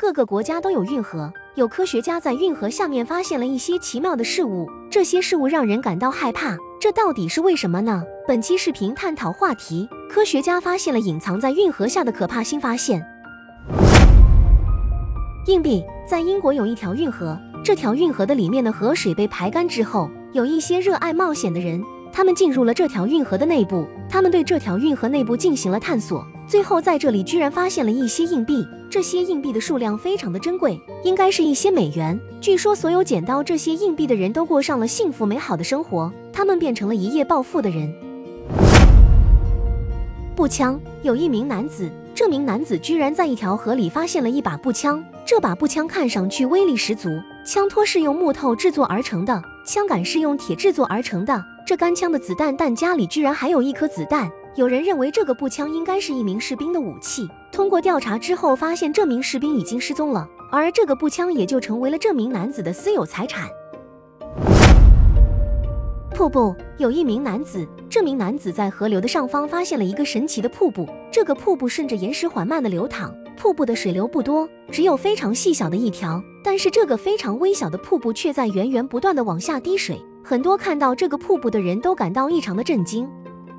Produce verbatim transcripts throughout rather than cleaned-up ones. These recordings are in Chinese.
各个国家都有运河，有科学家在运河下面发现了一些奇妙的事物，这些事物让人感到害怕，这到底是为什么呢？本期视频探讨话题：科学家发现了隐藏在运河下的可怕新发现。硬币。在英国有一条运河，这条运河的里面的河水被排干之后，有一些热爱冒险的人，他们进入了这条运河的内部，他们对这条运河内部进行了探索，最后在这里居然发现了一些硬币，这些硬币的数量非常的珍贵，应该是一些美元。据说所有捡到这些硬币的人都过上了幸福美好的生活，他们变成了一夜暴富的人。步枪。有一名男子，这名男子居然在一条河里发现了一把步枪，这把步枪看上去威力十足，枪托是用木头制作而成的，枪杆是用铁制作而成的，这干枪的子弹弹夹里居然还有一颗子弹。有人认为这个步枪应该是一名士兵的武器，通过调查之后发现这名士兵已经失踪了，而这个步枪也就成为了这名男子的私有财产。瀑布。有一名男子，这名男子在河流的上方发现了一个神奇的瀑布，这个瀑布顺着岩石缓慢的流淌，瀑布的水流不多，只有非常细小的一条，但是这个非常微小的瀑布却在源源不断的往下滴水，很多看到这个瀑布的人都感到异常的震惊。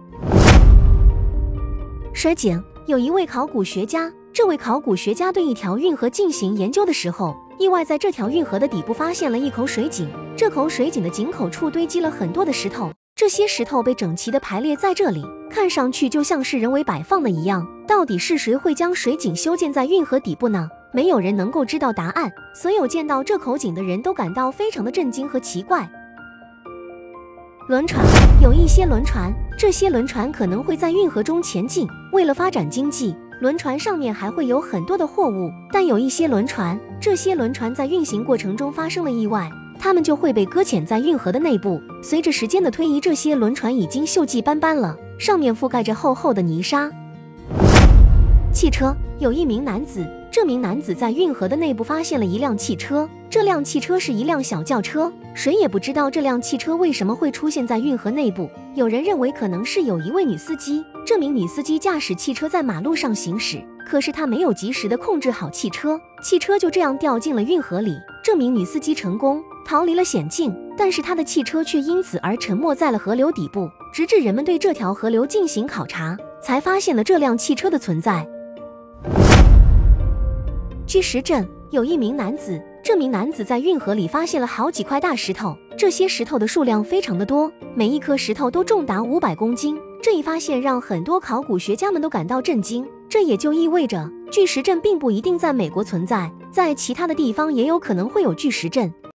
水井。有一位考古学家，这位考古学家对一条运河进行研究的时候，意外在这条运河的底部发现了一口水井，这口水井的井口处堆积了很多的石头，这些石头被整齐地排列在这里，看上去就像是人为摆放的一样，到底是谁会将水井修建在运河底部呢？没有人能够知道答案，所有见到这口井的人都感到非常的震惊和奇怪。轮船。有一些轮船，这些轮船可能会在运河中前进，为了发展经济，轮船上面还会有很多的货物，但有一些轮船，这些轮船在运行过程中发生了意外，它们就会被搁浅在运河的内部。随着时间的推移，这些轮船已经锈迹斑斑了，上面覆盖着厚厚的泥沙。汽车。有一名男子，这名男子在运河的内部发现了一辆汽车，这辆汽车是一辆小轿车，谁也不知道这辆汽车为什么会出现在运河内部，有人认为可能是有一位女司机，这名女司机驾驶汽车在马路上行驶，可是她没有及时的控制好汽车，汽车就这样掉进了运河里，这名女司机成功逃离了险境，但是她的汽车却因此而沉没在了河流底部，直至人们对这条河流进行考察，才发现了这辆汽车的存在。巨石阵。有一名男子，这名男子在运河里发现了好几块大石头，这些石头的数量非常的多，每一颗石头都重达五百公斤，这一发现让很多考古学家们都感到震惊，这也就意味着巨石阵并不一定在美国存在，在其他的地方也有可能会有巨石阵。